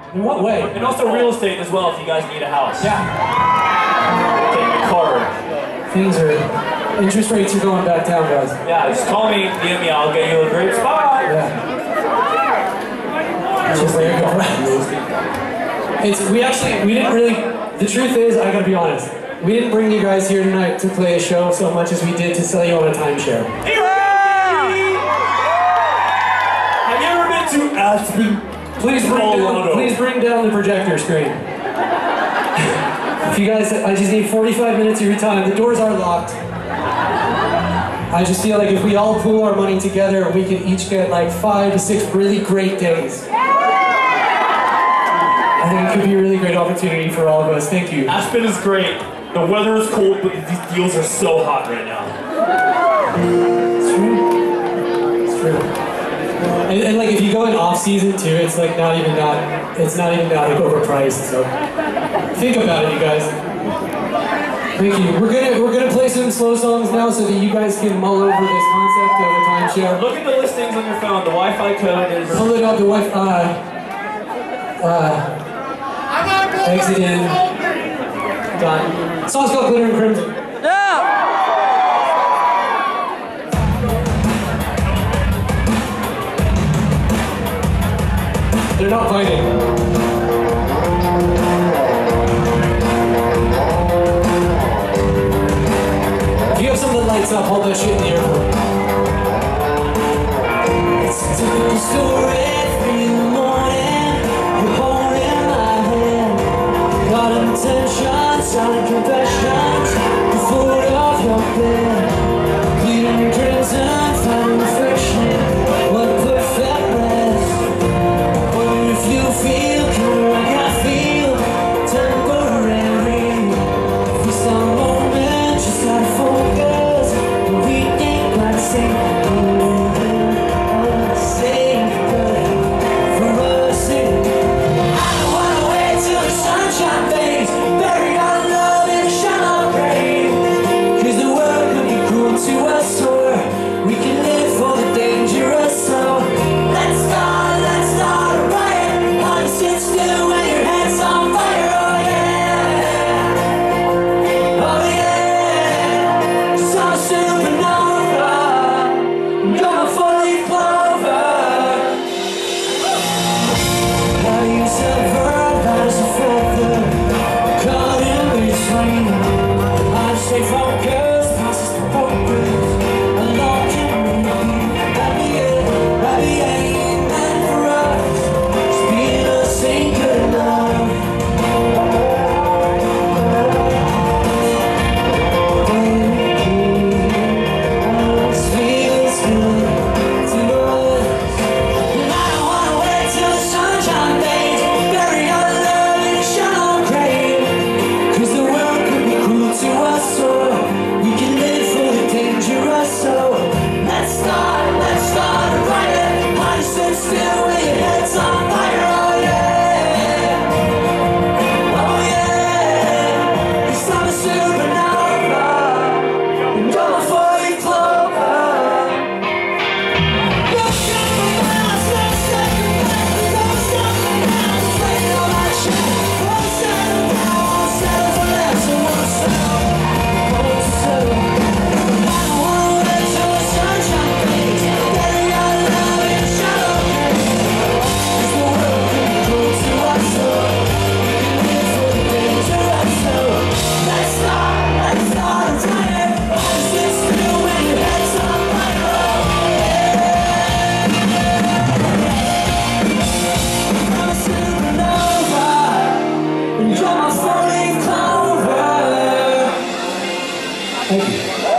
In what way? And also real estate as well if you guys need a house. Yeah. Take a card. Things are, interest rates are going back down, guys. Yeah, just call me, DM me, I'll get you a great spot. Yeah. Just there you go. We didn't really, the truth is, I gotta be honest, we didn't bring you guys here tonight to play a show so much as we did to sell you on a timeshare. Have you ever been to Aspen? Please bring down the projector screen. If you guys, I just need 45 minutes of your time. The doors are locked. I just feel like if we all pool our money together, we can each get like 5 to 6 really great days. I think it could be a really great opportunity for all of us. Thank you. Aspen is great. The weather is cold, but these deals are so hot right now. It's true. It's true. And like if you go in off season too, it's like not even that like overpriced. So think about it, you guys. Thank you. We're gonna play some slow songs now so that you guys can mull over this concept of a timeshare. Look at the listings on your phone. The Wi-Fi code is. Pull it up. The Wi-Fi. Exit in. Done. The song's called Glitter and Crimson. Yeah! They're not fighting. If you have something that lights up, hold that shit in the air for me. It's a typical story, 3 in the morning, you're holding my hand. Got intentions, silent confessions, the foot of your bed. Bleeding crimson, finding affection, what a perfect rest. If you feel cool like I feel, temporary. If we start a moment, just gotta focus. But we ain't quite the same. For us, I don't wanna wait till the sunshine fades. Bury our love in a shallow grave. 'Cause the world could be cruel to us, or we can live for the dangerous. So let's start a riot. Sit still when your head's on fire, oh yeah. Oh yeah. Just I'm a supernova. You're my 4-leaf clover. How you subvert, that is a feather. Caught in between. I just stay focused, process the focus. Alone can be happy, ain't meant for us. Ain't good enough. This feels good to us. And I don't wanna wait till the sunshine fades. Bury our love in a shallow grave. 'Cause the world could be cruel to us, or we can live for the dangerous. So let's start a riot. I just sit still when your head's on fire, oh yeah. Thank you.